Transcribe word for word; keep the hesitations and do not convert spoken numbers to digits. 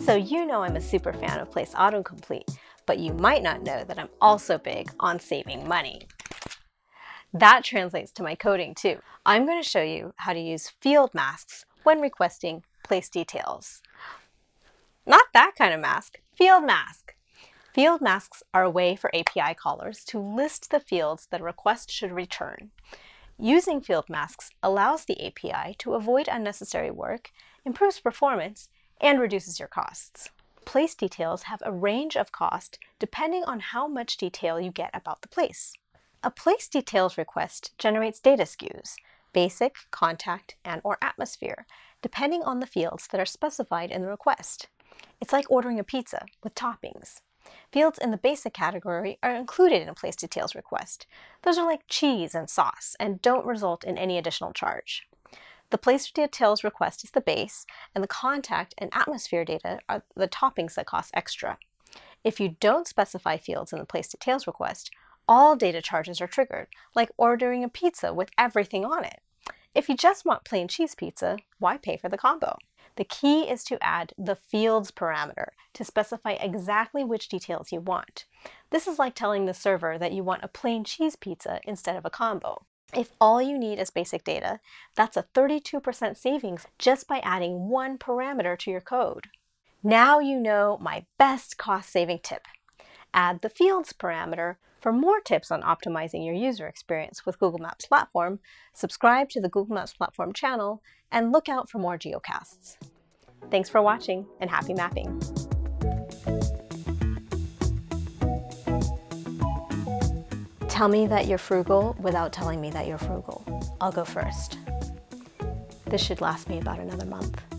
So you know I'm a super fan of Place Autocomplete, but you might not know that I'm also big on saving money. That translates to my coding too. I'm going to show you how to use field masks when requesting place details. Not that kind of mask, field mask. Field masks are a way for A P I callers to list the fields that a request should return. Using field masks allows the A P I to avoid unnecessary work, improves performance, and reduces your costs. Place details have a range of cost depending on how much detail you get about the place. A place details request generates data S K Us, basic, contact, and or atmosphere, depending on the fields that are specified in the request. It's like ordering a pizza with toppings. Fields in the basic category are included in a place details request. Those are like cheese and sauce and don't result in any additional charge. The place details request is the base, and the contact and atmosphere data are the toppings that cost extra. If you don't specify fields in the place details request, all data charges are triggered, like ordering a pizza with everything on it. If you just want plain cheese pizza, why pay for the combo? The key is to add the fields parameter to specify exactly which details you want. This is like telling the server that you want a plain cheese pizza instead of a combo. If all you need is basic data, that's a thirty-two percent savings just by adding one parameter to your code. Now you know my best cost-saving tip. Add the fields parameter. For more tips on optimizing your user experience with Google Maps Platform, subscribe to the Google Maps Platform channel and look out for more geocasts. Thanks for watching and happy mapping! Tell me that you're frugal without telling me that you're frugal. I'll go first. This should last me about another month.